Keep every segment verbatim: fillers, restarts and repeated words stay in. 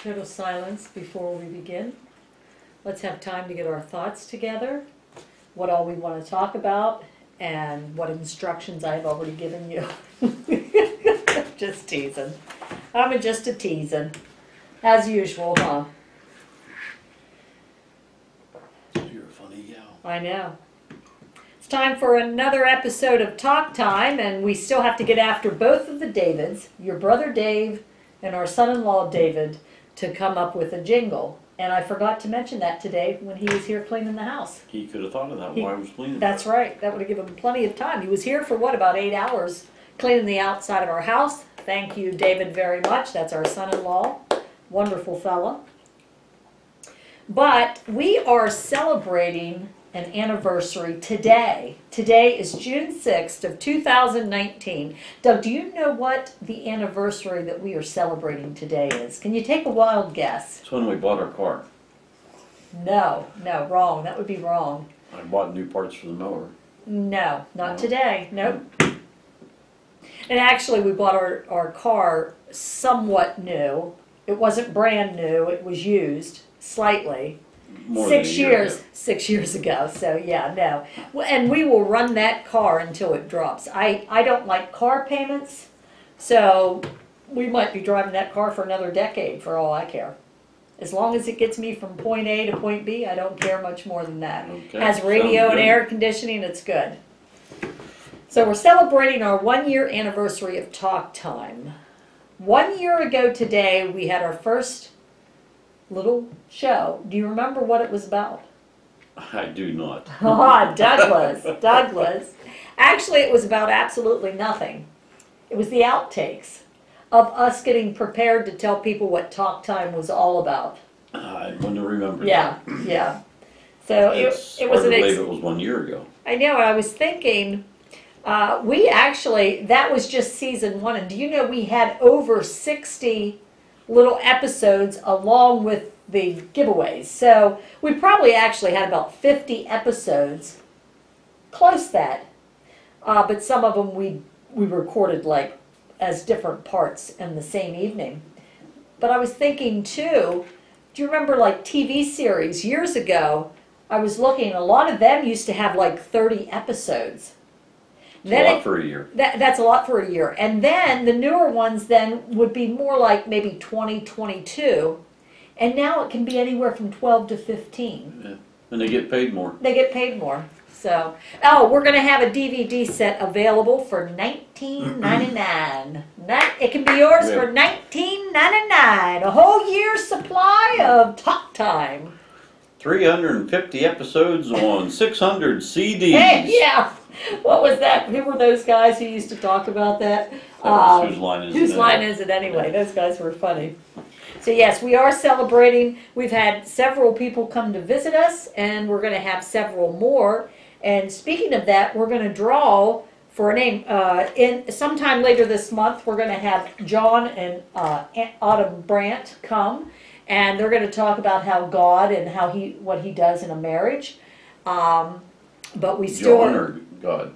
total silence before we begin. Let's have time to get our thoughts together, what all we want to talk about, and what instructions I've already given you. Just teasing. I'm just a teasing. As usual, huh? You're a funny gal. I know. It's time for another episode of Talk Time, and we still have to get after both of the Davids, your brother Dave and our son-in-law David, to come up with a jingle. And I forgot to mention that today when he was here cleaning the house. He could have thought of that He, while I was cleaning. That's right. That would have given him plenty of time. He was here for, what, about eight hours cleaning the outside of our house. Thank you, David, very much. That's our son-in-law. Wonderful fella. But we are celebrating an anniversary today. Today is June sixth of two thousand nineteen. Doug, do you know what the anniversary that we are celebrating today is? Can you take a wild guess? It's when we bought our car. No, no, wrong. That would be wrong. I bought new parts for the mower. No, not No. today. Nope. And actually, we bought our, our car somewhat new. It wasn't brand new. It was used slightly. More six than a year years, ago. six years ago. So yeah, no. Well, and we will run that car until it drops. I, I don't like car payments, so we might be driving that car for another decade for all I care. As long as it gets me from point A to point B, I don't care much more than that. Okay, Has radio sounds and good. air conditioning, it's good. So we're celebrating our one year anniversary of Talk Time. One year ago today, we had our first little show. Do you remember what it was about? I do not. Ah, Douglas, Douglas. Actually, it was about absolutely nothing. It was the outtakes of us getting prepared to tell people what Talk Time was all about. I wouldn't have remembered Yeah, that. yeah. So it, It's it was hard an to ex- believe it was one year ago. I know, I was thinking, uh, we actually, that was just season one, and do you know we had over sixty little episodes along with the giveaways. So we probably actually had about fifty episodes, close that. Uh, but some of them we, we recorded like as different parts in the same evening. But I was thinking too, do you remember like T V series years ago? I was looking, a lot of them used to have like thirty episodes. It's Then a lot it- for a year. That, that's a lot for a year. And then the newer ones then would be more like maybe twenty, twenty-two. And now it can be anywhere from twelve to fifteen. Yeah. And they get paid more. They get paid more. So, oh, we're going to have a D V D set available for nineteen ninety-nine. It can be yours Yeah. for nineteen ninety-nine. A whole year's supply of Talk Time. three hundred fifty episodes on six hundred C Ds. Hey, yeah. What was that? Who were those guys who used to talk about that? That was Um, whose line is Whose it line anyway? is it anyway? Those guys were funny. So yes, we are celebrating. We've had several people come to visit us, and we're going to have several more. And speaking of that, we're going to draw for a name. Uh, in sometime later this month, we're going to have John and uh, Aunt Autumn Brandt come, and they're going to talk about how God and how he what He does in a marriage. Um, but we still John or God?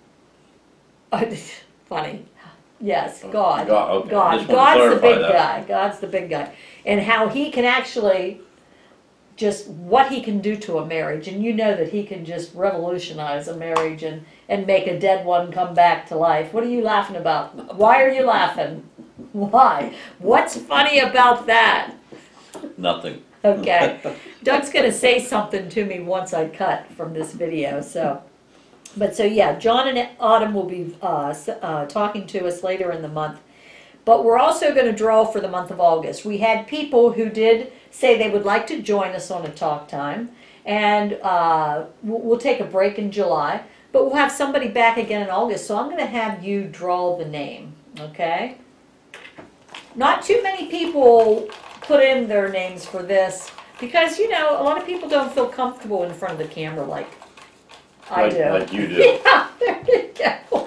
funny. Yes, Oh, God. God, okay. God. Just wanted to God's the big clarify that. guy. God's the big guy. And how he can actually just what he can do to a marriage. And you know that he can just revolutionize a marriage and, and make a dead one come back to life. What are you laughing about? Why are you laughing? Why? What's funny about that? Nothing. Okay. Doug's going to say something to me once I cut from this video, so. But so yeah, John and Autumn will be uh, s- uh, talking to us later in the month. But we're also going to draw for the month of August. We had people who did say they would like to join us on a Talk Time. And uh, we'll, we'll take a break in July. But we'll have somebody back again in August. So I'm going to have you draw the name, okay? Not too many people put in their names for this. Because, you know, a lot of people don't feel comfortable in front of the camera like I Like, do. like you do. Yeah, there you go.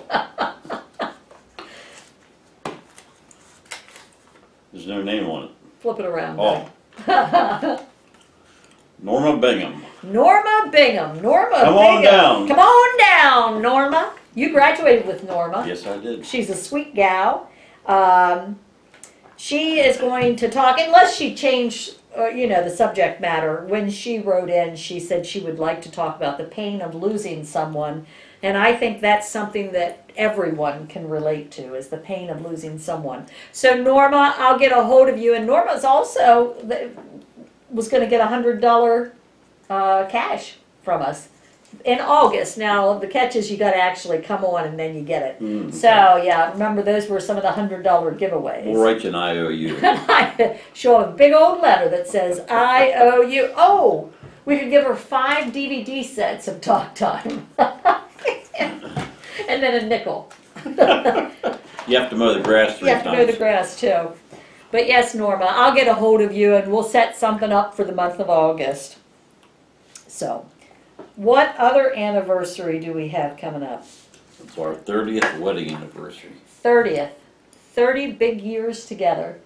There's no name on it. Flip it around. Oh. Norma Bingham. Norma Bingham. Norma Come Bingham. on down. Come on down, Norma. You graduated with Norma. Yes, I did. She's a sweet gal. Um, she is going to talk, unless she changed, uh, you know, the subject matter. When she wrote in, she said she would like to talk about the pain of losing someone. And I think that's something that everyone can relate to, is the pain of losing someone. So Norma, I'll get a hold of you. And Norma's also was going to get a one hundred dollars uh, cash from us in August. Now, the catch is you got to actually come on and then you get it. Mm, okay. So, yeah, remember those were some of the one hundred dollars giveaways. We'll write you an I O U. Show a big old letter that says, I owe you. Oh, we could give her five D V D sets of Talk Time. And then a nickel. You have to mow the grass three You have to times. mow the grass, too. But yes, Norma, I'll get a hold of you and we'll set something up for the month of August. So, what other anniversary do we have coming up? It's our thirtieth wedding anniversary. thirtieth. thirty big years together.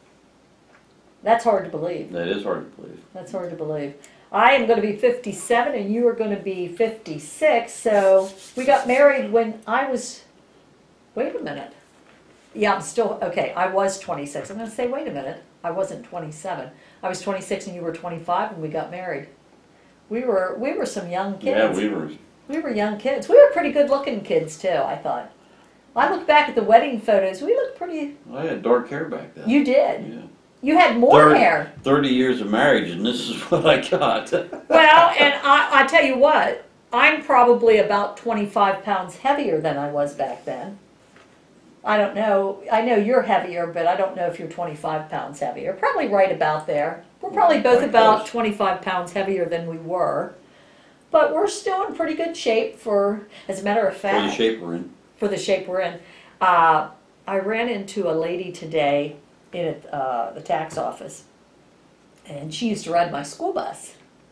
That's hard to believe. That is hard to believe. That's hard to believe. I am going to be fifty-seven and you are going to be fifty-six. So we got married when I was, wait a minute. Yeah, I'm still, okay, I was twenty-six. I'm going to say, wait a minute. I wasn't twenty-seven. I was twenty-six and you were twenty-five when we got married. We were, we were some young kids. Yeah, we were. We were young kids. We were pretty good looking kids too, I thought. I look back at the wedding photos, we looked pretty, I had dark hair back then. you did. Yeah. You had more Thirty- hair. thirty years of marriage, and this is what I got. Well, and I, I tell you what, I'm probably about twenty-five pounds heavier than I was back then. I don't know. I know you're heavier, but I don't know if you're twenty-five pounds heavier. Probably right about there. We're probably both Quite about close. twenty-five pounds heavier than we were. But we're still in pretty good shape for, as a matter of fact. For the shape we're in. For the shape we're in. Uh, I ran into a lady today in at, uh, the tax office, and she used to ride my school bus.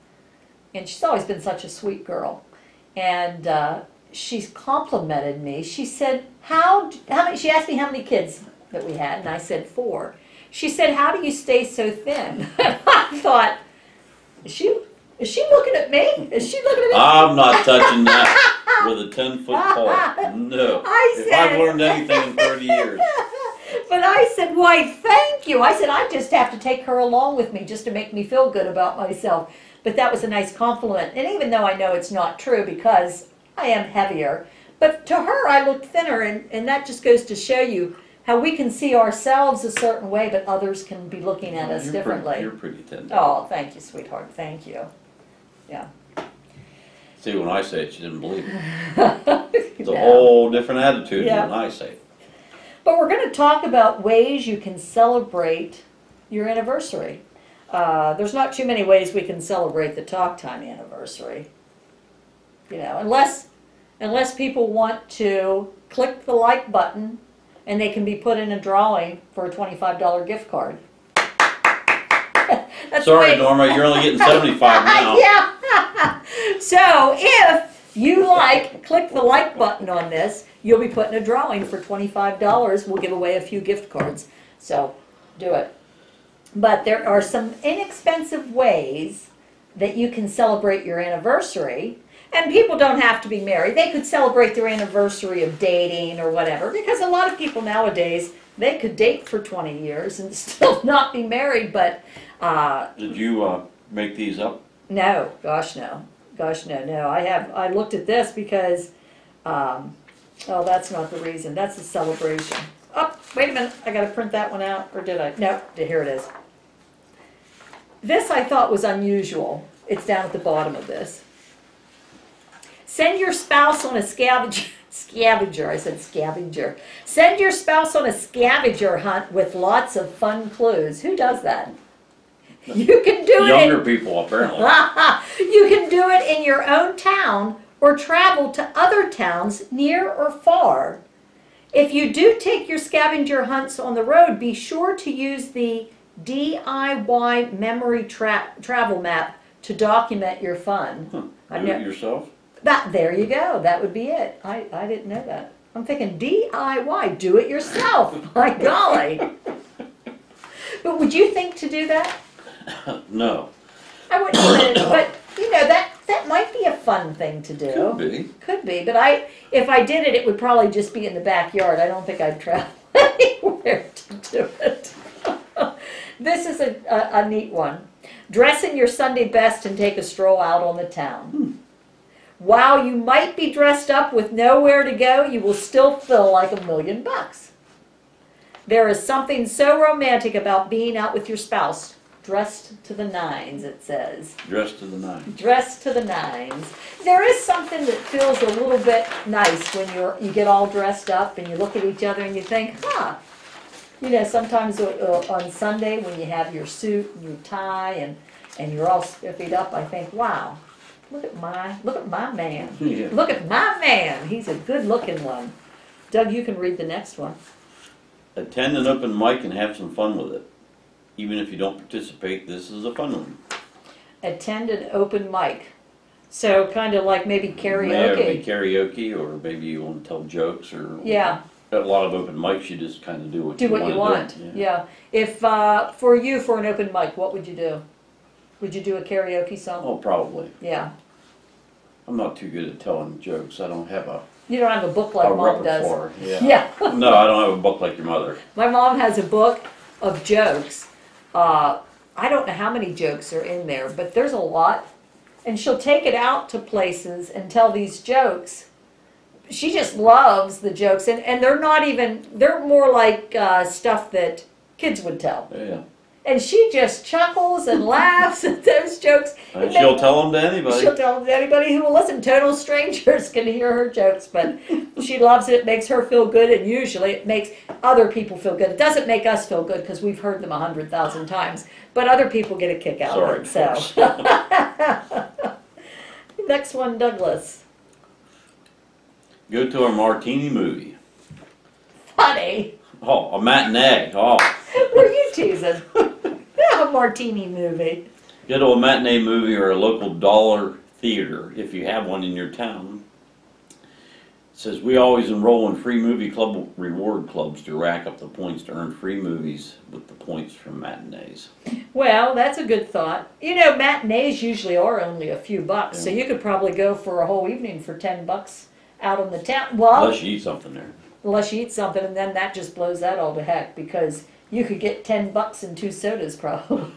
And she's always been such a sweet girl. And uh, she's complimented me. She said, how, how many, she asked me how many kids that we had, and I said four. She said, how do you stay so thin? And I thought, is she, is she looking at me? Is she looking at me? I'm not touching that with a ten foot pole. No. I If said- I've learned anything in thirty years. But I said, why, thank you. I said, I just have to take her along with me just to make me feel good about myself. But that was a nice compliment. And even though I know it's not true because I am heavier, but to her I looked thinner, and, and that just goes to show you how we can see ourselves a certain way, but others can be looking at Well, us you're differently. Pretty, you're pretty thin. Oh, thank you, sweetheart. Thank you. Yeah. See, when I say it, she didn't believe it. It's a Yeah. whole different attitude Yeah. than when I say it. But we're going to talk about ways you can celebrate your anniversary. Uh, there's not too many ways we can celebrate the Talk Time anniversary. You know, unless unless people want to click the like button and they can be put in a drawing for a twenty-five dollar gift card. That's Sorry, the way- Norma, you're only getting seventy-five now. Yeah. So if you like, click the like button on this, you'll be put in a drawing for twenty-five dollars. We'll give away a few gift cards. So do it. But there are some inexpensive ways that you can celebrate your anniversary. And people don't have to be married. They could celebrate their anniversary of dating or whatever. Because a lot of people nowadays, they could date for twenty years and still not be married. But uh, Did you uh, make these up? no, gosh no. Gosh no, no. I have, I looked at this because, um, oh, that's not the reason. That's a celebration. Oh, wait a minute. I got to print that one out. Or did I? No, here it is. This I thought was unusual. It's down at the bottom of this. Send your spouse on a scavenger, scavenger, I said scavenger. Send your spouse on a scavenger hunt with lots of fun clues. Who does that? You can do it. Younger in- people, apparently. You can do it in your own town or travel to other towns near or far. If you do take your scavenger hunts on the road, be sure to use the D I Y memory tra travel map to document your fun. Huh. I've Do it never- yourself? That, there you go. That would be it. I, I didn't know that. I'm thinking D I Y, do it yourself. My golly. But would you think to do that? No. I wouldn't even, but you know, that, that might be a fun thing to do. Could be. Could be, but I, if I did it, it would probably just be in the backyard. I don't think I'd travel anywhere to do it. This is a, a, a neat one. Dress in your Sunday best and take a stroll out on the town. Hmm. While you might be dressed up with nowhere to go, you will still feel like a million bucks. There is something so romantic about being out with your spouse, dressed to the nines, it says. Dressed to the nines. Dressed to the nines. There is something that feels a little bit nice when you're you get all dressed up and you look at each other and you think, huh. You know, sometimes uh, on Sunday when you have your suit and your tie and, and you're all spiffied up, I think, wow, look at my look at my man. Yeah. Look at my man. He's a good looking one. Doug, you can read the next one. Attend an open mic and have some fun with it. Even if you don't participate, this is a fun one. Attend an open mic. So kind of like maybe karaoke. Yeah, maybe karaoke, or maybe you want to tell jokes, or Yeah. At a lot of open mics, you just kind of do what Do you what want you to want. do. Yeah. Yeah. If uh, for you for an open mic, what would you do? Would you do a karaoke song? Oh, probably. Yeah. I'm not too good at telling jokes. I don't have a, You don't have a book like a mom does. repertoire. Yeah. Yeah. No, I don't have a book like your mother. My mom has a book of jokes. Uh, I don't know how many jokes are in there, but there's a lot. And she'll take it out to places and tell these jokes. She just loves the jokes, and, and they're not even, they're more like uh, stuff that kids would tell. Yeah. And she just chuckles and laughs at those jokes. And It she'll makes- tell them to anybody. She'll tell anybody who will listen. Total strangers can hear her jokes, but she loves it. It makes her feel good, and usually it makes other people feel good. It doesn't make us feel good because we've heard them a hundred thousand times, but other people get a kick out Sorry, of it. So, folks. next one, Douglas. Go to a martini movie. Funny. Oh, a matinee. Oh, Were you teasing? A martini movie. go to a matinee movie or a local dollar theater if you have one in your town. It says we always enroll in free movie club reward clubs to rack up the points to earn free movies with the points from matinees. Well, that's a good thought. You know, matinees usually are only a few bucks, so Yeah. you could probably go for a whole evening for ten bucks out on the town. Well, Unless you eat something there. unless you eat something, and then that just blows that all to heck because you could get ten bucks and two sodas probably.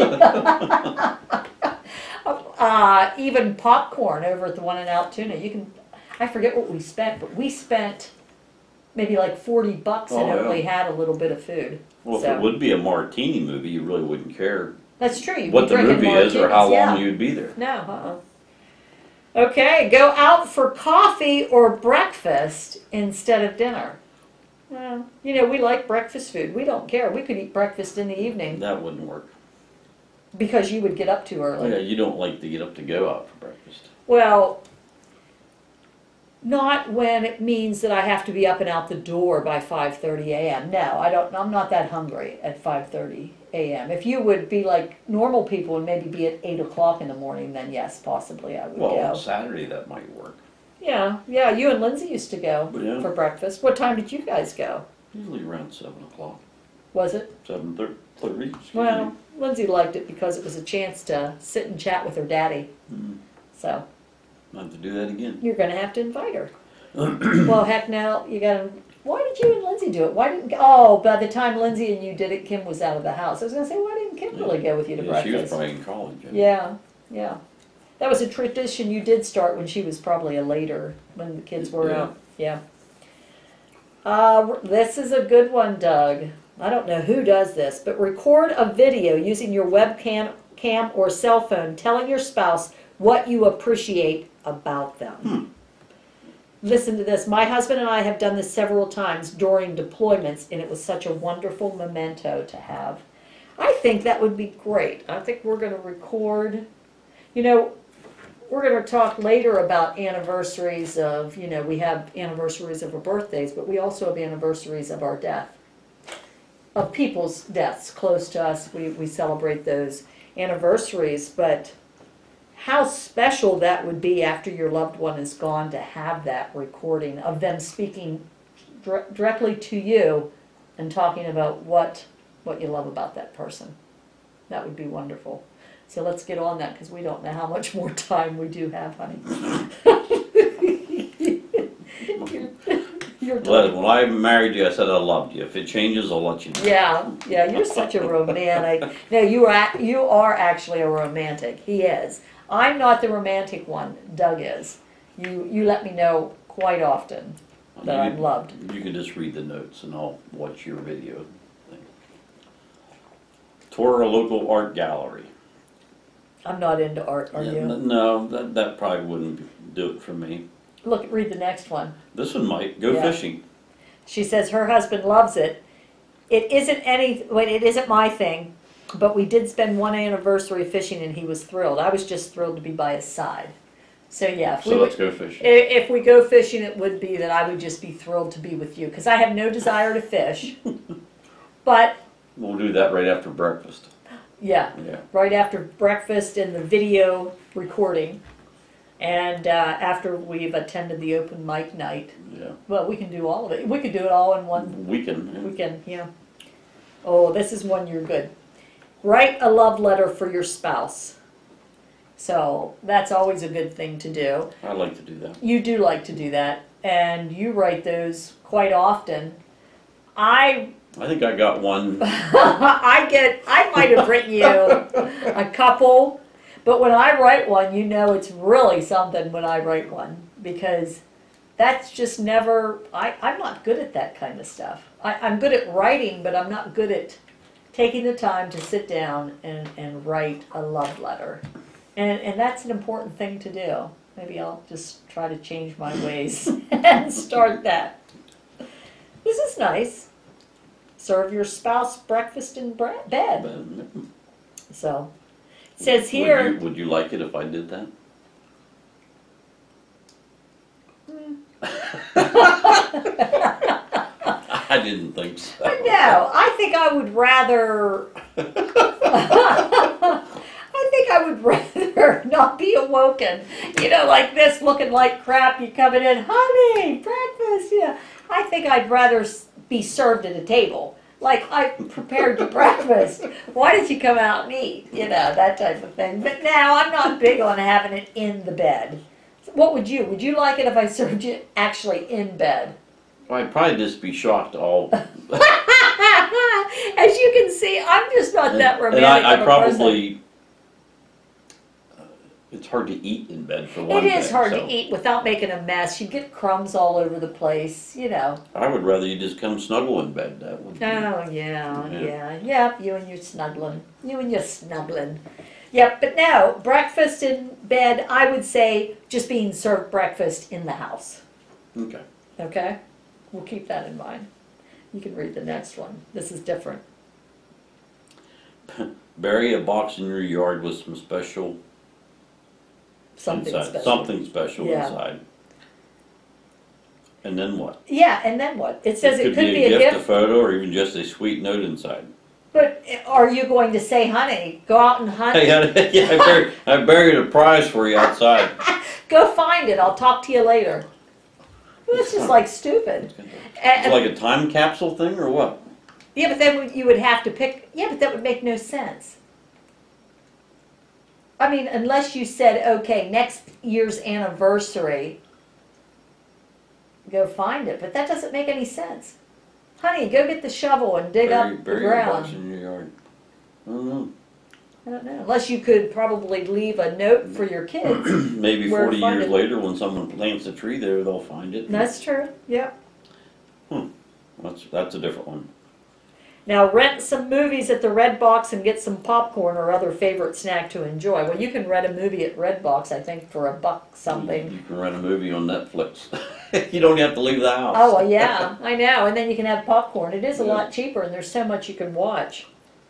uh, even popcorn over at the one in Altoona. You can, I forget what we spent, but we spent maybe like forty bucks and Oh, yeah. only had a little bit of food. Well, if So- it would be a martini movie, you really wouldn't care That's true. You'd what be the drinking movie is or how martinis, yeah. long you'd be there. No, uh-uh. Okay, go out for coffee or breakfast instead of dinner. Well, you know, we like breakfast food. We don't care. We could eat breakfast in the evening That wouldn't work. because you would get up too Oh, early. yeah, you don't like to get up to go out for breakfast. Well, not when it means that I have to be up and out the door by five thirty a m No, I don't. I'm not that hungry at five thirty a m If you would be like normal people and maybe be at eight o'clock in the morning, then yes, possibly I would Well, go. on Saturday that might work. Yeah, yeah. You and Lindsay used to go Yeah. for breakfast. What time did you guys go? Usually around seven o'clock, Was it? seven thirty. Well, Lindsay liked it because it was a chance to sit and chat with her daddy. Mm, So I'll have to do that again. you're going to have to invite her. Well, heck, now you got to. Why did you and Lindsay do it? Why didn't? Oh, by the time Lindsay and you did it, Kim was out of the house. I was going to say, why didn't Kim really go with you to Yeah, she was breakfast? probably in college. Yeah. Yeah, yeah. That was a tradition you did start when she was probably a later, when the kids were Yeah. out. Yeah. Uh, this is a good one, Doug. I don't know who does this, but record a video using your webcam cam or cell phone telling your spouse what you appreciate about them. Hmm. Listen to this. My husband and I have done this several times during deployments, and it was such a wonderful memento to have. I think that would be great. I think we're going to record, you know, we're going to talk later about anniversaries of, you know, we have anniversaries of our birthdays, but we also have anniversaries of our death, of people's deaths close to us. We, we celebrate those anniversaries, but how special that would be after your loved one is gone to have that recording of them speaking dir- directly to you and talking about what what you love about that person. That would be wonderful. So let's get on that because we don't know how much more time we do have, honey. you're, you're never Let- told me. When I married you, I said I loved you. If it changes, I'll let you know. Yeah, yeah, you're such a romantic. No, you are, ac- you are actually a romantic. He is. I'm not the romantic one. Doug is. You, you let me know quite often that I'm You- loved. You can just read the notes and I'll watch your video thing. Tour a local art gallery. I'm not into art, are Yeah, you? n- No, that, that probably wouldn't do it for me. Look, read the next one. This one might. Go Yeah. fishing. She says her husband loves it. It isn't any, well, it isn't my thing, but we did spend one anniversary fishing and he was thrilled. I was just thrilled to be by his side. So yeah, if we So let's would, go fishing. i- if we go fishing, it would be that I would just be thrilled to be with you because I have no desire to fish. But We'll do that right after breakfast. yeah, Yeah. right after breakfast and the video recording, and uh, after we've attended the open mic night. Yeah. Well, we can do all of it. We could do it all in one Weekend. Yeah. weekend. Yeah. Oh, this is one you're good. Write a love letter for your spouse. So that's always a good thing to do. I like to do that. You do like to do that, and you write those quite often. I I think I got one. I get I might have written you a couple, but when I write one, you know it's really something when I write one because that's just never I, I'm not good at that kind of stuff. I, I'm good at writing, but I'm not good at taking the time to sit down and, and write a love letter. And and that's an important thing to do. Maybe I'll just try to change my ways and start that. This is nice. Serve your spouse breakfast in bre- bed. Would So, it says here. you, would you like it if I did that? I didn't think so. No, I think I would rather. I think I would rather not be awoken. You know, like this, looking like crap. You coming in, honey, breakfast. Yeah, I think I'd rather s- be served at a table. Like I prepared your breakfast. Why did you come out and eat? You know, that type of thing. But now I'm not big on having it in the bed. What would you? Would you like it if I served you actually in bed? I'd probably just be shocked all. As you can see, I'm just not that romantic. And I, of I a probably. Uh, it's hard to eat in bed for person. one It thing. is hard so to eat without making a mess. You get crumbs all over the place, you know. I would rather you just come snuggle in bed. That would. Be, Oh yeah, Yeah. yeah, yep. You and your snuggling, you and your snuggling. Yep. But no, breakfast in bed. I would say just being served breakfast in the house. Okay. Okay, we'll keep that in mind. You can read the next one. This is different. Bury a box in your yard with some special Something inside. special. Something special Yeah. inside. And then what? Yeah, and then what? It says it, could, be, a, gift, gift. a photo, or even just a sweet note inside. But are you going to say, honey, go out and hunt? Hey, I, yeah, I, buried, I buried a prize for you outside. Go find it. I'll talk to you later. Well, that's just like stupid. It's And, like a time capsule thing, or what? yeah, but then you would have to pick. Yeah, but that would make no sense. I mean, unless you said, okay, next year's anniversary, go find it. But that doesn't make any sense. Honey, go get the shovel and dig bury up bury the a ground. box in your yard. I don't know. I don't know. Unless you could probably leave a note for your kids. Maybe Where to forty find years it. later, when someone plants a tree there, they'll find it. That's true. Yep. That's that's a different one. Now rent some movies at the Red Box and get some popcorn or other favorite snack to enjoy. Well, you can rent a movie at Red Box, I think, for a buck You, something. you can rent a movie on Netflix. You don't have to leave the house. Oh, well, yeah, I know. And then you can have popcorn. It is a Yeah. lot cheaper, and there's so much you can watch.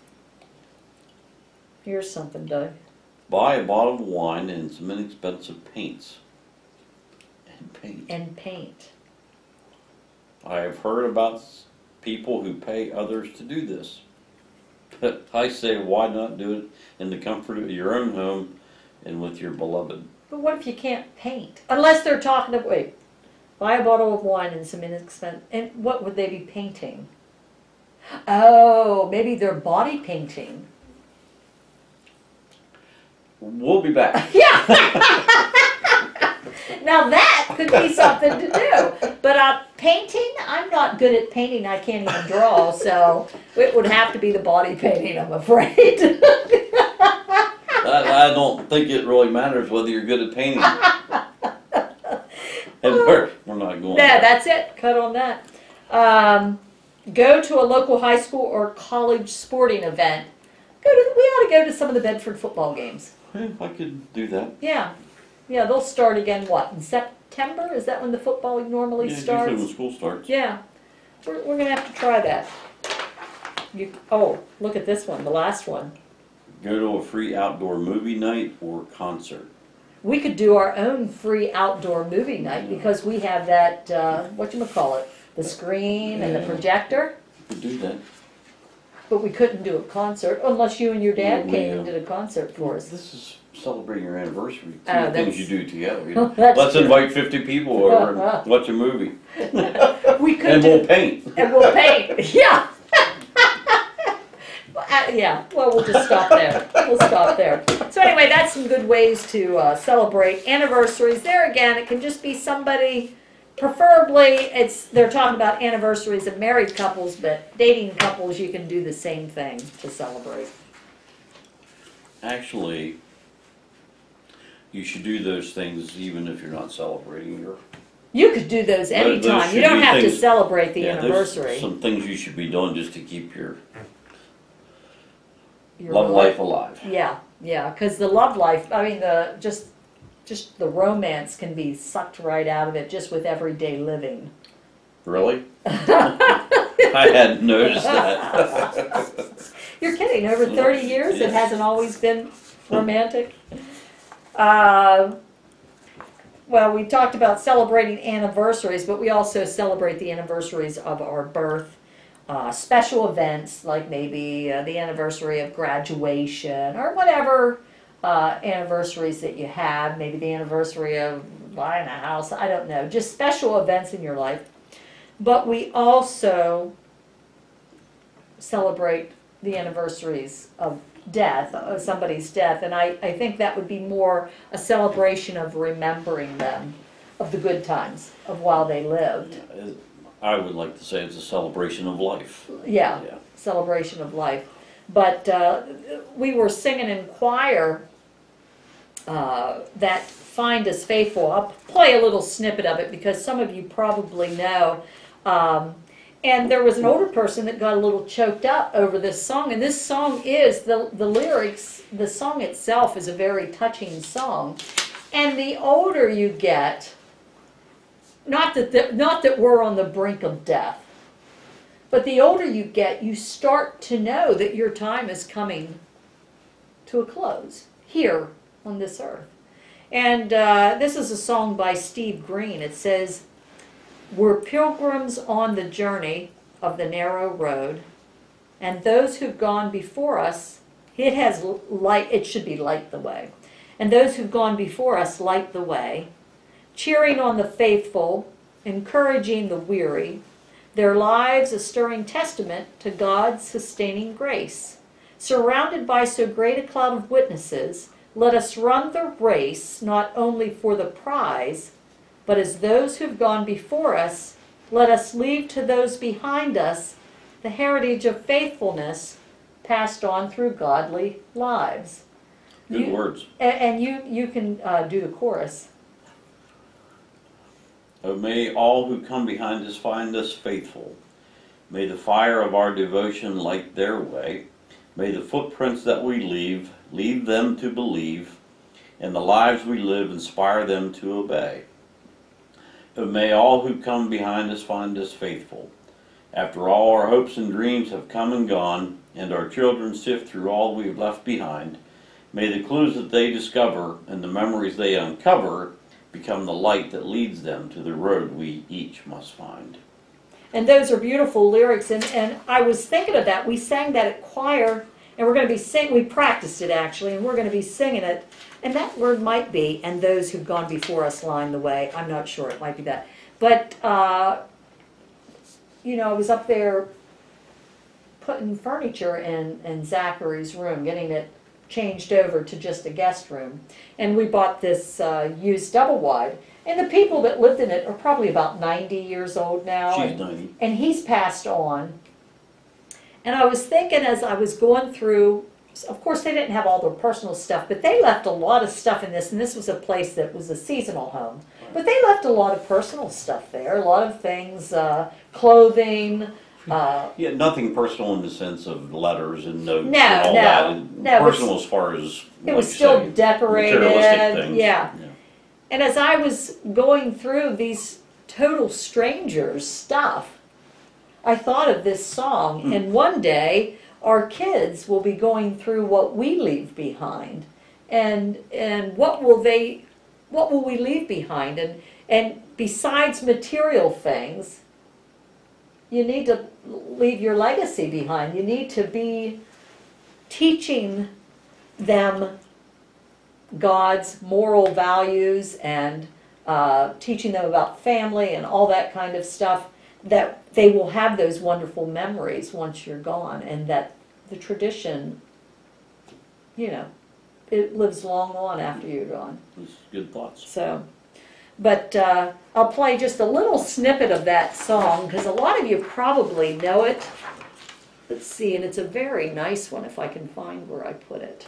Here's something, Doug. Buy a bottle of wine and some inexpensive paints. And paint. And paint. I have heard about s- people who pay others to do this. But I say, why not do it in the comfort of your own home and with your beloved? But what if you can't paint? Unless they're talking of, wait, buy a bottle of wine and some inexpensive, and what would they be painting? Oh, maybe they're body painting. We'll be back. Yeah. Now that could be something to do. But uh, painting, I'm not good at painting. I can't even draw, so it would have to be the body painting, I'm afraid. I, I don't think it really matters whether you're good at painting. And we're, we're not going Yeah, there. that's it. Cut on that. Um, go to a local high school or college sporting event. Go to. We ought to go to some of the Bedford football games. Yeah, I could do that. Yeah, yeah. They'll start again. What, in September? Is that when the football normally Yeah, starts? usually when school starts. Yeah, we're we're gonna have to try that. You. Oh, look at this one. The last one. Go to a free outdoor movie night or concert. We could do our own free outdoor movie night because we have that, uh, whatchamacallit, the screen and the Yeah. projector, We could do that. but we couldn't do a concert unless you and your dad Yeah, we, came uh, and did a concert for us. This is celebrating your anniversary. Two Oh, things you that's- do together. You know? That's Let's true. invite fifty people over and watch a movie. We could And do, we'll paint. and we'll paint, yeah. Uh, yeah, well, we'll just stop there. We'll stop there. So anyway, that's some good ways to uh, celebrate anniversaries. There again, it can just be somebody, preferably it's they're talking about anniversaries of married couples, but dating couples, you can do the same thing to celebrate. Actually, you should do those things even if you're not celebrating your. You could do those those anytime. You should don't be have to things- celebrate the Yeah, there's anniversary. some things you should be doing just to keep your Your love rela- life alive. Yeah, yeah, because the love life, I mean, the just just the romance can be sucked right out of it just with everyday living. Really? I hadn't noticed that. You're kidding, over thirty years it Yeah. hasn't always been romantic? Uh, well, we talked about celebrating anniversaries, but we also celebrate the anniversaries of our birth. Uh, special events like maybe uh, the anniversary of graduation or whatever uh, anniversaries that you have, maybe the anniversary of buying a house, I don't know, just special events in your life. But we also celebrate the anniversaries of death, of somebody's death, and I, I think that would be more a celebration of remembering them, of the good times, of while they lived. I would like to say it's a celebration of life. Yeah, Yeah. celebration of life. But uh, we were singing in choir uh, that Find Us Faithful. I'll play a little snippet of it because some of you probably know. Um, and there was an older person that got a little choked up over this song. And this song is, the, the lyrics, the song itself is a very touching song. And the older you get, not that, the, not that we're on the brink of death, but the older you get, you start to know that your time is coming to a close here on this earth. And uh, this is a song by Steve Green. It says, "We're pilgrims on the journey of the narrow road, and those who've gone before us, it has light, it should be light the way. And those who've gone before us light the way, cheering on the faithful, encouraging the weary, their lives a stirring testament to God's sustaining grace. Surrounded by so great a cloud of witnesses, let us run the race not only for the prize, but as those who've gone before us, let us leave to those behind us the heritage of faithfulness passed on through godly lives." Good You- words. a- And you, you can uh, do the chorus. Oh, may all who come behind us find us faithful. May the fire of our devotion light their way. May the footprints that we leave, lead them to believe, and the lives we live inspire them to obey. Oh, may all who come behind us find us faithful. After all our hopes and dreams have come and gone, and our children sift through all we've left behind, may the clues that they discover and the memories they uncover become the light that leads them to the road we each must find. And those are beautiful lyrics, and, and I was thinking of that. We sang that at choir, and we're going to be sing. We practiced it actually, and we're going to be singing it. And that word might be, "and those who've gone before us line the way." I'm not sure. It might be that. But uh, you know, I was up there putting furniture in in Zachary's room, getting it changed over to just a guest room, and we bought this uh, used double wide. And the people that lived in it are probably about ninety years old now. She's and, ninety. and he's passed on. And I was thinking as I was going through, of course they didn't have all their personal stuff, but they left a lot of stuff in this, and this was a place that was a seasonal home. But they left a lot of personal stuff there, a lot of things, uh, clothing. Uh, Yeah, nothing personal in the sense of letters and notes No, and all no, that. And no, personal as far as it like was you still say, decorated, materialistic things. yeah. And as I was going through these total strangers' stuff, I thought of this song, Mm. and one day our kids will be going through what we leave behind, and and what will they, what will we leave behind, and and besides material things, you need to leave your legacy behind. You need to be teaching them God's moral values and uh, teaching them about family and all that kind of stuff, that they will have those wonderful memories once you're gone, and that the tradition, you know, it lives long on after you're gone. That's good thoughts. So, but uh, I'll play just a little snippet of that song because a lot of you probably know it. Let's see, and it's a very nice one if I can find where I put it.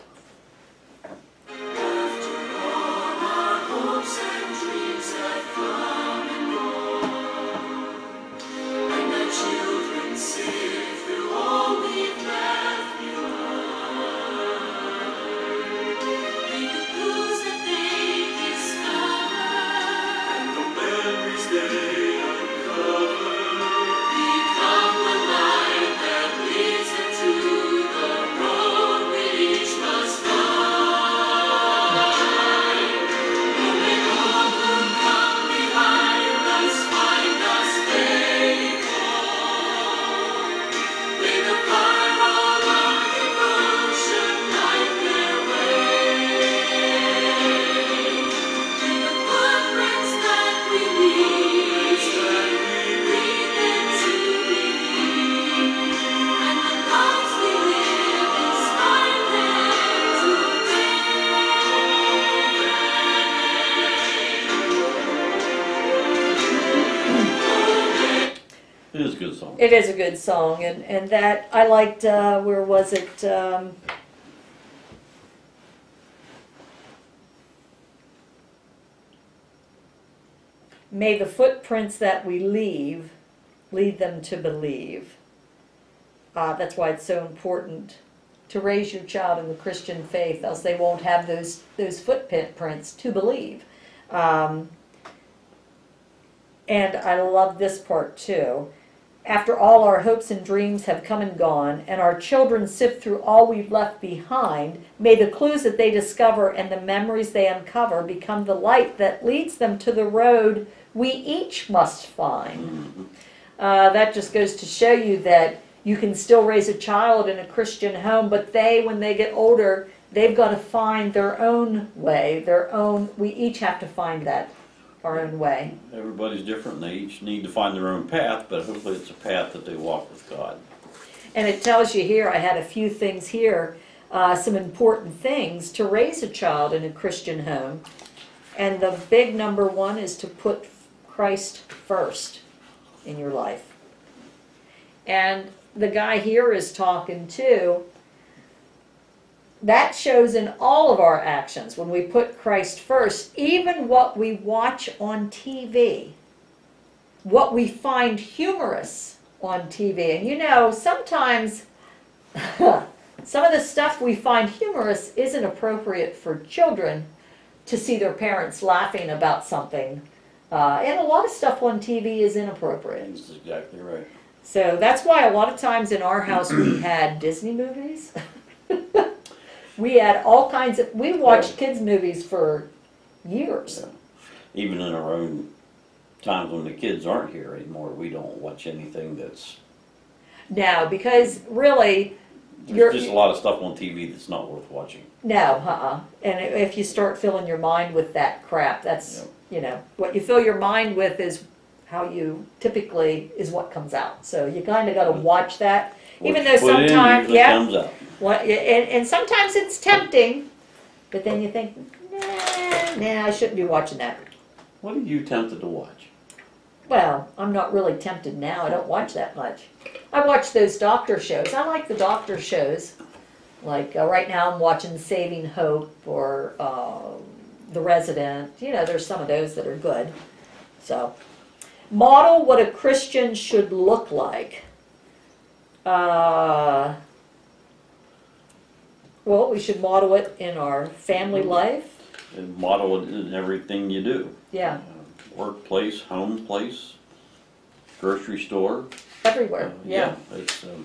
It is a good song. It is a good song, and, and that, I liked, uh, where was it? Um, May the footprints that we leave lead them to believe. Uh, that's why it's so important to raise your child in the Christian faith, else they won't have those, those footprints to believe. Um, and I love this part too. After all our hopes and dreams have come and gone, and our children sift through all we've left behind, may the clues that they discover and the memories they uncover become the light that leads them to the road we each must find. Mm-hmm. Uh, that just goes to show you that you can still raise a child in a Christian home, but they, when they get older, they've got to find their own way, their own, we each have to find that, our own way. Everybody's different, and they each need to find their own path, but hopefully it's a path that they walk with God. And it tells you here, I had a few things here, uh, some important things to raise a child in a Christian home. And the big number one is to put Christ first in your life. And the guy here is talking too. That shows in all of our actions when we put Christ first, even what we watch on T V, what we find humorous on T V. And you know, sometimes some of the stuff we find humorous isn't appropriate for children to see their parents laughing about something. Uh, and a lot of stuff on T V is inappropriate. That's exactly right. So that's why a lot of times in our house we had Disney movies. We had all kinds of, we watched kids movies for years. Yeah. Even in our own times when the kids aren't here anymore, we don't watch anything that's... No, because really, There's you're... just a lot of stuff on T V that's not worth watching. No, uh-uh. And if you start filling your mind with that crap, that's, Yep. you know, what you fill your mind with is how you typically, is what comes out. So you kind of got to watch that. What Even you though put in sometimes, usually yeah, comes out. what, and, and sometimes it's tempting, but then you think, nah, nah, I shouldn't be watching that. What are you tempted to watch? Well, I'm not really tempted now. I don't watch that much. I watch those doctor shows. I like the doctor shows. Like uh, right now I'm watching Saving Hope or uh, The Resident. You know, there's some of those that are good. So, model what a Christian should look like. Uh, well, we should model it in our family life. And model it in everything you do. Yeah. Uh, workplace, home place, grocery store. Everywhere, Uh, yeah. yeah. It's um,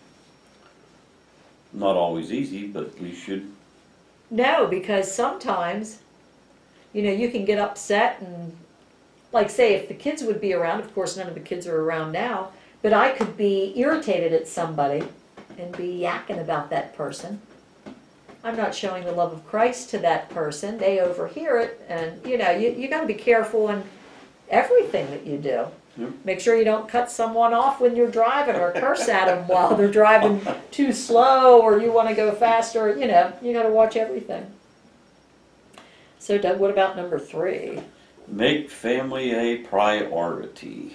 not always easy, but we should. No, because sometimes, you know, you can get upset and, like, say, if the kids would be around, of course, none of the kids are around now, but I could be irritated at somebody and be yakking about that person. I'm not showing the love of Christ to that person. They overhear it, and, you know, you, you got to be careful in everything that you do. Yep. Make sure you don't cut someone off when you're driving or curse at them while they're driving too slow or you want to go faster. You know, you got to watch everything. So, Doug, what about number three? Make family a priority.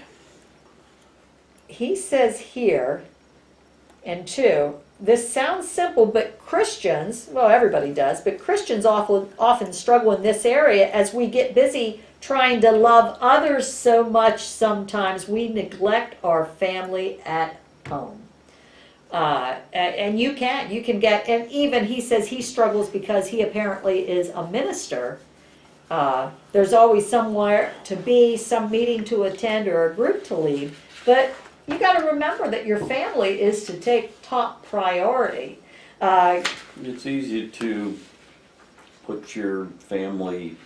He says here, and two, this sounds simple, but Christians, well, everybody does, but Christians often, often struggle in this area as we get busy trying to love others so much sometimes we neglect our family at home. Uh, and you can, you can get, and even he says he struggles because he apparently is a minister. Uh, there's always somewhere to be, some meeting to attend or a group to lead, but you got to remember that your family is to take top priority. Uh, It's easy to put your family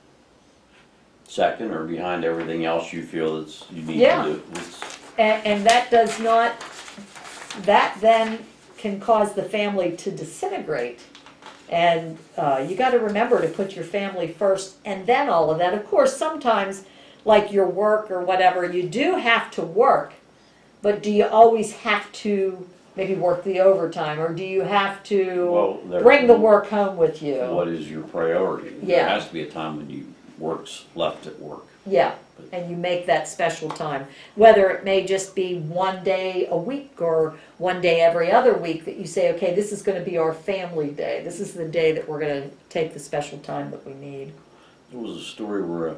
second or behind everything else you feel that's you need Yeah. to do. It's, and, and that does not, that then can cause the family to disintegrate. And uh, you got to remember to put your family first and then all of that. Of course, sometimes, like your work or whatever, you do have to work. But do you always have to maybe work the overtime, or do you have to well, there- bring the work home with you? What is your priority? Yeah. There has to be a time when you work's left at work. Yeah, and you make that special time. Whether it may just be one day a week or one day every other week that you say, okay, this is going to be our family day. This is the day that we're going to take the special time that we need. There was a story where a,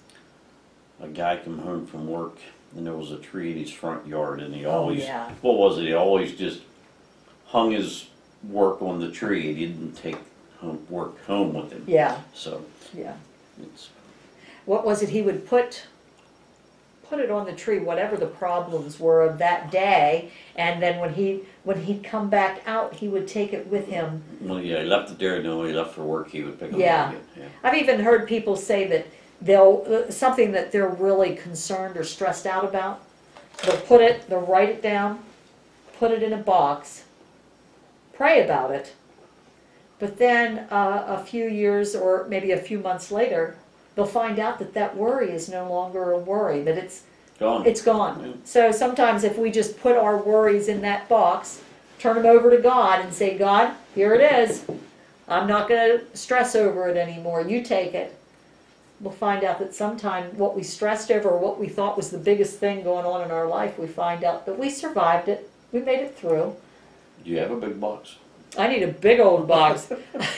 a guy came home from work and there was a tree in his front yard and he always, oh, yeah. what was it, he always just hung his work on the tree. He didn't take home, work home with him. Yeah. So, yeah. it's... What was it? He would put put it on the tree, whatever the problems were of that day, and then when he when he'd come back out, he would take it with him. Well, yeah, he left it there, and then when he left for work, he would pick it Yeah. up again. Yeah. I've even heard people say that they'll uh, something that they're really concerned or stressed out about. They'll put it, they'll write it down, put it in a box, pray about it, but then uh, a few years or maybe a few months later, they'll find out that that worry is no longer a worry, that it's Gone. it's gone. Yeah. So sometimes if we just put our worries in that box, turn them over to God and say, God, here it is. I'm not going to stress over it anymore. You take it. We'll find out that sometime what we stressed over, or what we thought was the biggest thing going on in our life, we find out that we survived it. We made it through. Do you have a big box? I need a big old box.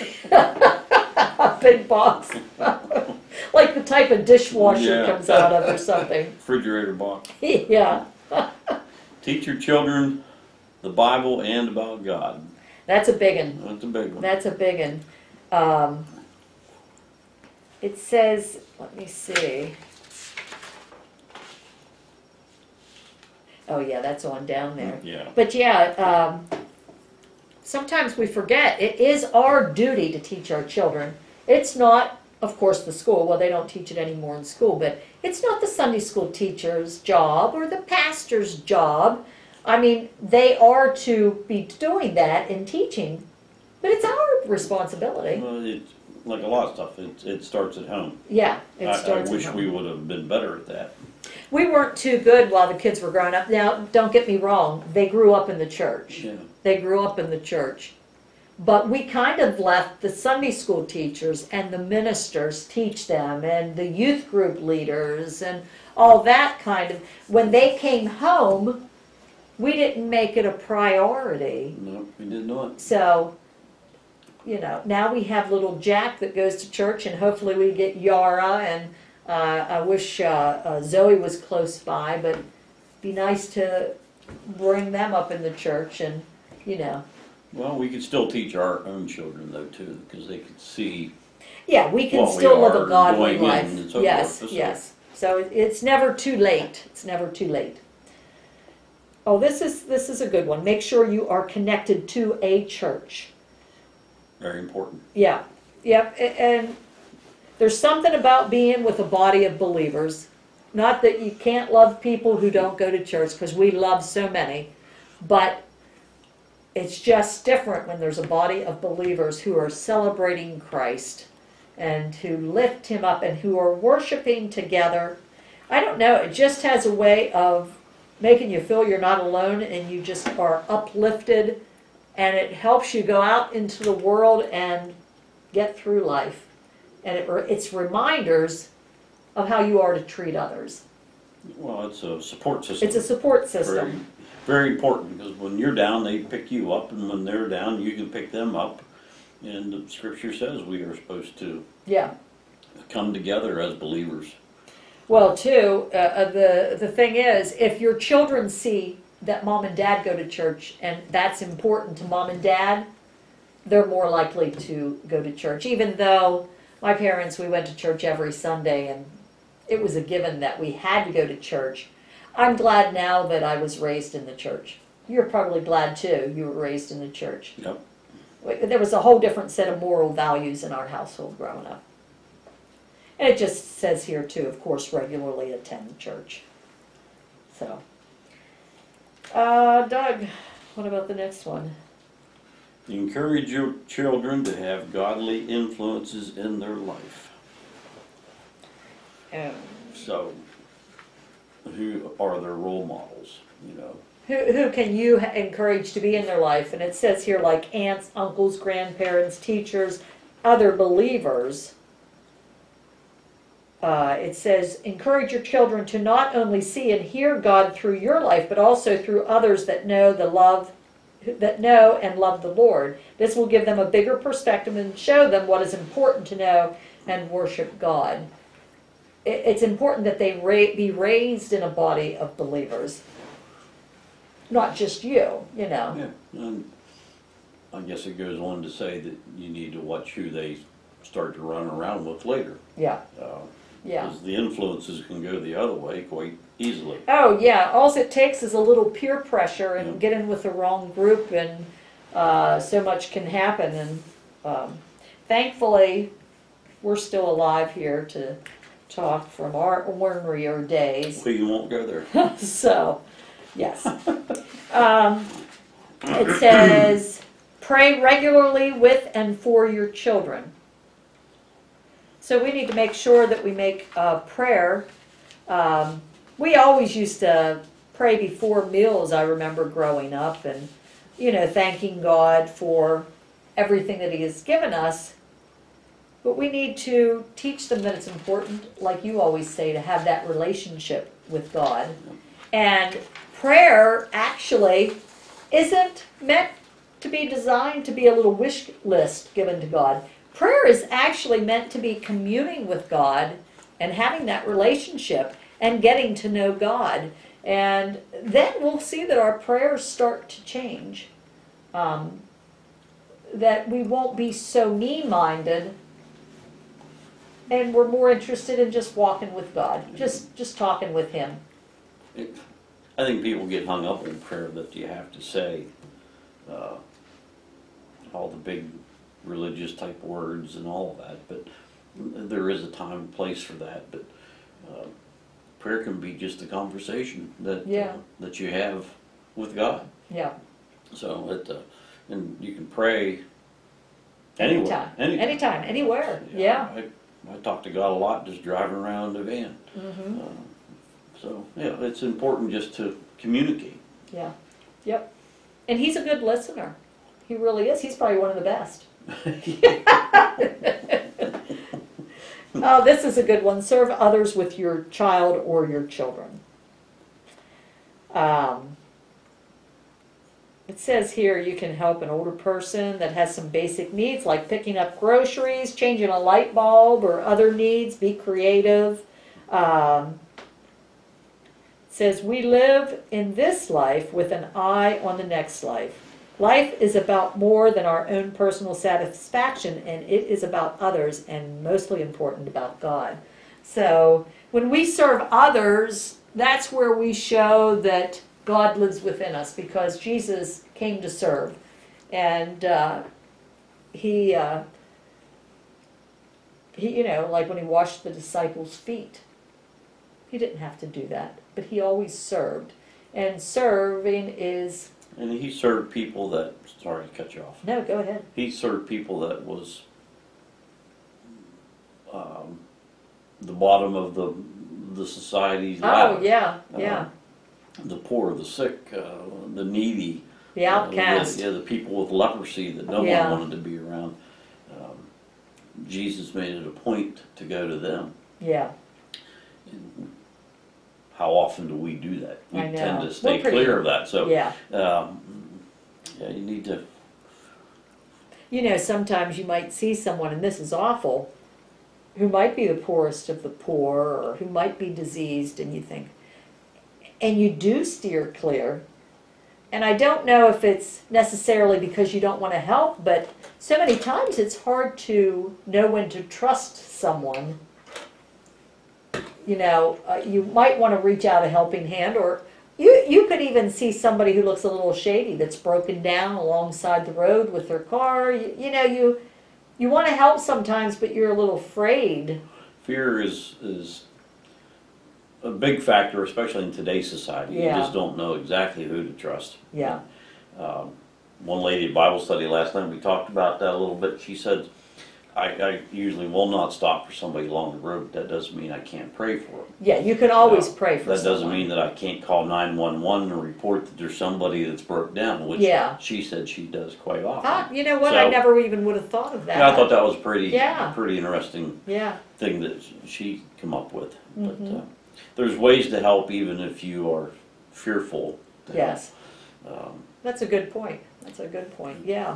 A big box. Like the type of dishwasher Yeah. comes out of or something. Refrigerator box. Yeah. Teach your children the Bible and about God. That's a big one. That's a big one. That's a big one. Um, it says, let me see. Oh yeah, that's on down there. Yeah. But yeah, um, sometimes we forget it is our duty to teach our children. It's not, of course, the school. Well, they don't teach it anymore in school, but it's not the Sunday school teacher's job or the pastor's job. I mean, they are to be doing that in teaching, but it's our responsibility. Well, it's like a lot of stuff. It it starts at home. Yeah, it I, I starts at wish home. we would have been better at that. We weren't too good while the kids were growing up. Now, don't get me wrong, they grew up in the church. Yeah. They grew up in the church. But we kind of left the Sunday school teachers and the ministers teach them, and the youth group leaders and all that kind of, when they came home, we didn't make it a priority. No, we did not. So, you know, now we have little Jack that goes to church, and hopefully we get Yara, and uh, I wish uh, uh, Zoe was close by, but it'd be nice to bring them up in the church, and, you know. Well, we could still teach our own children though too, because they could see. Yeah, we can What we still live are a godly going in life. and so Yes, forth, so- yes. So it- it's never too late. It's never too late. Oh, this is, this is a good one. Make sure you are connected to a church. Very important. Yeah, yep, a- and there's something about being with a body of believers. Not that you can't love people who don't go to church, because we love so many, but it's just different when there's a body of believers who are celebrating Christ and who lift him up and who are worshiping together. I don't know, it just has a way of making you feel you're not alone, and you just are uplifted, and it helps you go out into the world and get through life. And it, it's reminders of how you are to treat others. Well, it's a support system. It's a support Very, system. very important, because when you're down, they pick you up, and when they're down, you can pick them up. And the scripture says we are supposed to Yeah. come together as believers. Well, too, uh, uh, the the thing is, if your children see that mom and dad go to church, and that's important to mom and dad, they're more likely to go to church. Even though my parents, we went to church every Sunday, and it was a given that we had to go to church. I'm glad now that I was raised in the church. You're probably glad too, you were raised in the church. Yep. There was a whole different set of moral values in our household growing up. And it just says here too, of course, regularly attend church. So, uh, Doug, what about the next one? Encourage your children to have godly influences in their life. Um, So, who are their role models, you know? who, who can you ha- encourage to be in their life? And it says here like aunts, uncles, grandparents, teachers, other believers. Uh, it says, encourage your children to not only see and hear God through your life, but also through others that know the love, that know and love the Lord. This will give them a bigger perspective and show them what is important to know and worship God. It, it's important that they ra- be raised in a body of believers, not just you, you know. Yeah, and I guess it goes on to say that you need to watch who they start to run around with later. Yeah, Uh, yeah. Because the influences can go the other way quite easily. Oh, yeah. All it takes is a little peer pressure and Yeah. get in with the wrong group, and uh, so much can happen. And um, thankfully, we're still alive here to talk from our ornery days. We won't go there. So, yes. Um, it says, pray regularly with and for your children. So we need to make sure that we make uh, prayer. Um, we always used to pray before meals, I remember growing up, and, you know, thanking God for everything that He has given us. But we need to teach them that it's important, like you always say, to have that relationship with God. And prayer actually isn't meant to be designed to be a little wish list given to God. Prayer is actually meant to be communing with God and having that relationship and getting to know God. And then we'll see that our prayers start to change. Um, that we won't be so me-minded, and we're more interested in just walking with God, just just talking with Him. It, I think people get hung up on prayer that you have to say uh, all the big religious type words and all of that, but there is a time and place for that. But uh, prayer can be just a conversation that Yeah. uh, that you have with God. Yeah. So it uh, and you can pray anywhere, Anytime. anytime, Anytime, anywhere. Yeah. I, I talk to God a lot just driving around the van. Mm-hmm. Uh, so yeah, it's important just to communicate. Yeah. Yep. And He's a good listener. He really is. He's probably one of the best. Oh, this is a good one. Serve others with your child or your children. Um, it says here you can help an older person that has some basic needs like picking up groceries, changing a light bulb, or other needs. Be creative. Um, it says we live in this life with an eye on the next life. Life is about more than our own personal satisfaction, and it is about others, and mostly important about God. So when we serve others, that's where we show that God lives within us, because Jesus came to serve. And uh, he, uh, he, you know, like when he washed the disciples' feet, he didn't have to do that, but he always served. And serving is... And he served people that, sorry to cut you off. No, go ahead. He served people that was um, the bottom of the the society's ladder. Oh, yeah, yeah. Uh, the poor, the sick, uh, the needy. The outcast. Uh, the, yeah, the people with leprosy that no Yeah. one wanted to be around. Um, Jesus made it a point to go to them. Yeah. And how often do we do that? We I know. tend to stay We're pretty- clear of that. So, Yeah. um, yeah, you need to. You know, sometimes you might see someone, and this is awful, who might be the poorest of the poor, or who might be diseased, and you think, and you do steer clear. And I don't know if it's necessarily because you don't want to help, but so many times it's hard to know when to trust someone. You know, uh, you might want to reach out a helping hand, or you you could even see somebody who looks a little shady that's broken down alongside the road with their car. You, you know, you you want to help sometimes, but you're a little afraid. Fear is is a big factor, especially in today's society. Yeah. You just don't know exactly who to trust. Yeah. Um, one lady at Bible study last night, we talked about that a little bit. She said, I, I usually will not stop for somebody along the road, but that doesn't mean I can't pray for them. Yeah, you can always Uh, pray for That someone. doesn't mean that I can't call nine one one and report that there's somebody that's broke down, which Yeah. she said she does quite often. Ah, you know what? I So- never even would have thought of that. Yeah, I thought that was pretty, Yeah. a pretty interesting Yeah. thing that she come up with. But Mhm. uh, there's ways to help even if you are fearful. to help. Yes. Um, That's a good point. That's a good point. Yeah.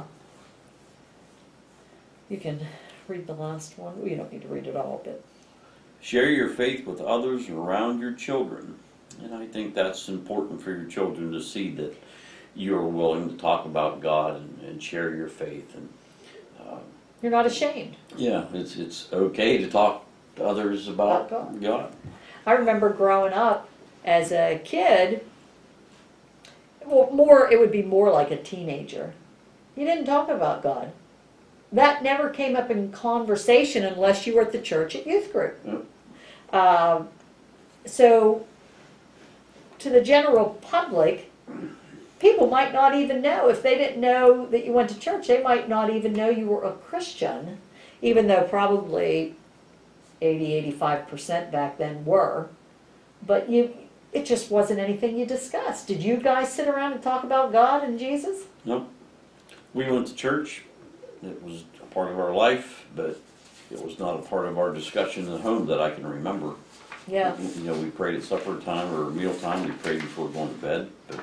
You can read the last one. Well, you don't need to read it all, but Share your faith with others around your children. And I think that's important for your children to see that you are willing to talk about God and, and share your faith. And uh, you're not ashamed. yeah, it's it's okay to talk to others about About God. God. I remember growing up as a kid, well, more, it would be more like a teenager. You didn't talk about God. That never came up in conversation unless you were at the church at youth group. Yep. Um, so, to the general public, people might not even know. If they didn't know that you went to church, they might not even know you were a Christian, even though probably eighty, eighty-five percent back then were. But you, it just wasn't anything you discussed. Did you guys sit around and talk about God and Jesus? Nope. We went to church. It was a part of our life, but it was not a part of our discussion at home that I can remember. Yeah. You know, we prayed at supper time or meal time. We prayed before going to bed, but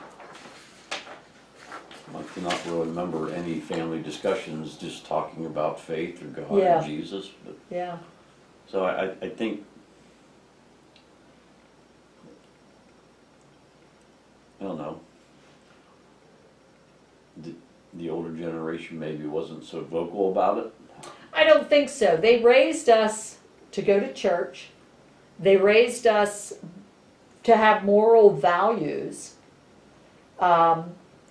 I cannot really remember any family discussions just talking about faith or God Yeah. or Jesus. But, Yeah. so I, I think, I don't know, the, the older generation maybe wasn't so vocal about it. I don't think so. They raised us to go to church. They raised us to have moral values. Um,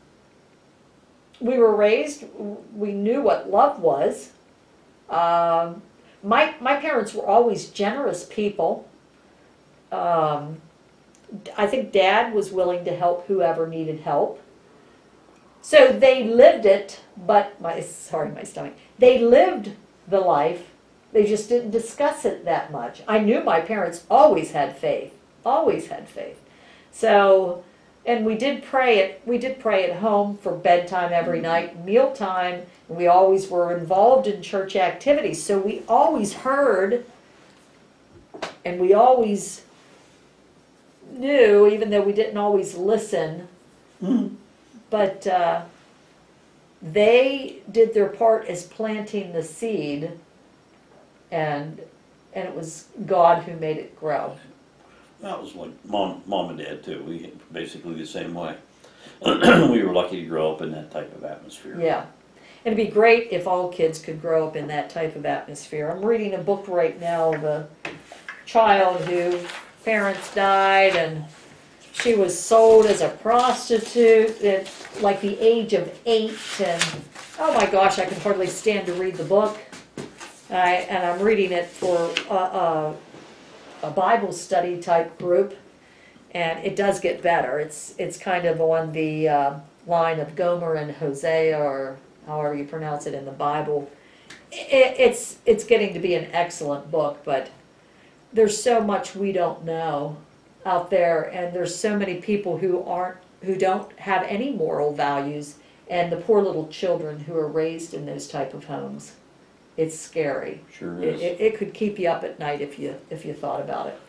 we were raised, we knew what love was. Um, my, my parents were always generous people. Um, I think Dad was willing to help whoever needed help. So they lived it, but my, sorry, my stomach. They lived the life. They just didn't discuss it that much. I knew my parents always had faith, always had faith. So and we did pray at we did pray at home for bedtime every night, mealtime. And we always were involved in church activities, so we always heard, and we always knew, even though we didn't always listen. Mm. But uh, they did their part as planting the seed, and and it was God who made it grow. That was like mom, mom and dad too. We basically the same way. We were lucky to grow up in that type of atmosphere. Yeah. And it'd be great if all kids could grow up in that type of atmosphere. I'm reading a book right now of a child whose parents died, and she was sold as a prostitute at like the age of eight. And oh my gosh, I can hardly stand to read the book. I, and I'm reading it for a, a, a Bible study type group. And it does get better. It's it's kind of on the uh, line of Gomer and Hosea, or however you pronounce it in the Bible. It, it's it's getting to be an excellent book, but there's so much we don't know out there, and there's so many people who aren't who don't have any moral values, and the poor little children who are raised in those type of homes. It's scary. Sure It, is. it, it could keep you up at night if you if you thought about it.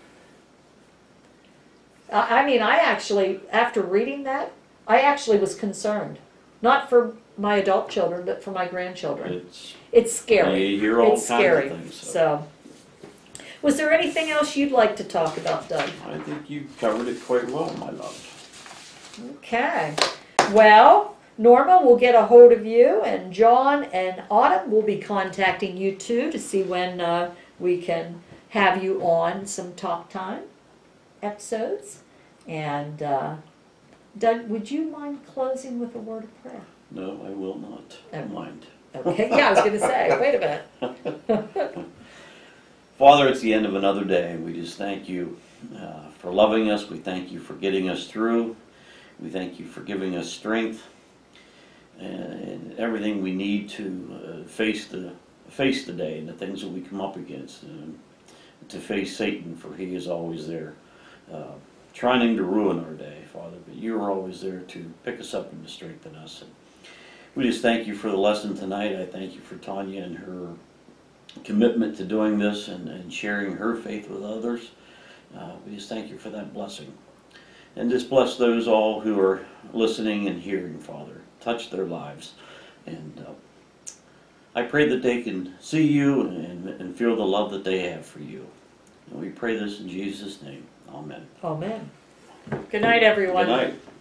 I mean, I actually, after reading that, I actually was concerned. Not for my adult children, but for my grandchildren. It's, It's scary. you hear all It's kinds scary. of things. So. So, was there anything else you'd like to talk about, Doug? I think you covered it quite well, my love. Okay. Well, Norma will get a hold of you, and John and Autumn will be contacting you too to see when uh, we can have you on some talk time episodes. And uh, Doug, would you mind closing with a word of prayer? No, I will not Oh. mind. Okay, yeah, I was going to say, wait a minute. Father, it's the end of another day. We just thank you uh, for loving us. We thank you for getting us through. We thank you for giving us strength and everything we need to uh, face the face the day and the things that we come up against. And to face Satan, for he is always there, uh, trying to ruin our day, Father. But you are always there to pick us up and to strengthen us. And we just thank you for the lesson tonight. I thank you for Tonya and her commitment to doing this and, and sharing her faith with others. Uh, we just thank you for that blessing. And just bless those all who are listening and hearing, Father. Touch their lives. And uh, I pray that they can see you and, and feel the love that they have for you. And we pray this in Jesus' name. Amen. Amen. Good night, everyone. Good night.